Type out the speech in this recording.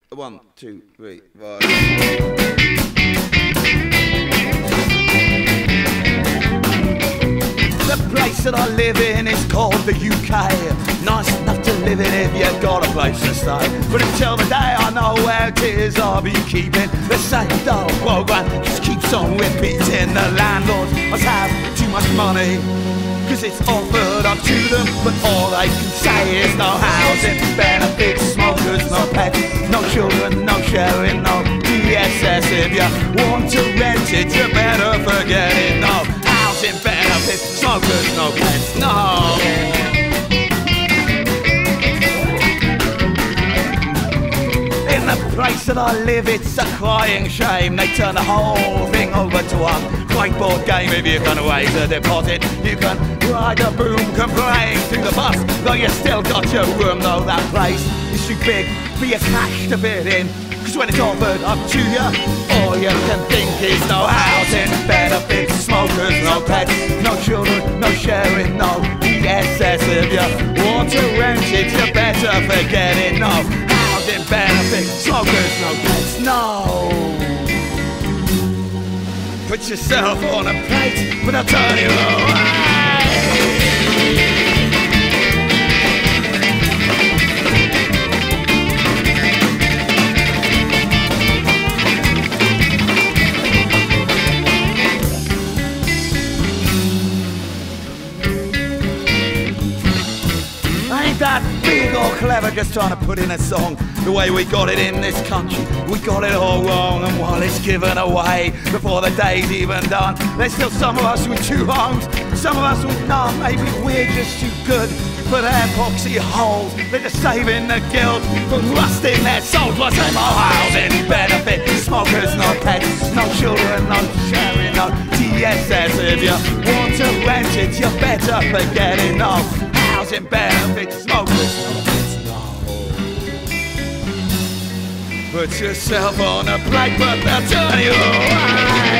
1, 2, 3, 4. The place that I live in is called the UK. Nice enough to live in if you've got a place to stay. But until the day I know where it is, I'll be keeping the same old programme. Just keeps on repeating. The landlords must have too much money, cause it's offered up to them, but all they can say is no housing benefits, smokers, no pets, no children, no sharing, no DSS. If you want to rent it, you better forget it. No housing benefits, smokers, no pets, no. In the place that I live, it's a crying shame. They turn the whole thing over to a whiteboard game. If you're gonna raise a deposit, you can ride a boom, complain through the bus, though you still got your room. Though that place is too big for your cash to fit in, cause when it's offered up to you, all you can think is no housing benefits, smokers, no pets, no children, no sharing, no DSS. If you want to rent it, you better forget it. No housing benefits, smokers, no pets, no. Put yourself on a plate, but I'll turn you away. Ain't that big or clever, just trying to put in a song the way we got it in this country. We got it all wrong, and while it's given away before the day's even done, there's still some of us with 2 homes, some of us with none. Maybe we're just too good for their epoxy holes. They're just saving the guilt from rusting their souls. What's in my housing benefit? Smokers, no pets, no children, no sharing, no DSS. If you want to rent it, you better forget it. No housing benefits, smokers, no pets, no. Put yourself on a plate, but they'll turn you away.